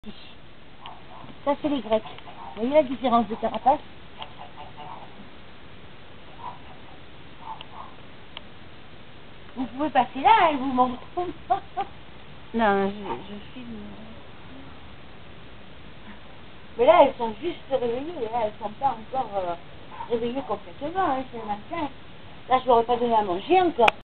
Ça, c'est les Grecs. Vous voyez la différence de carapace? Vous pouvez passer là, hein, vous m'en... Non, je filme. Mais là, elles sont juste réveillées, hein. Elles sont pas encore réveillées complètement, hein, c'est le matin. Là, je leur ai pas donné à manger encore.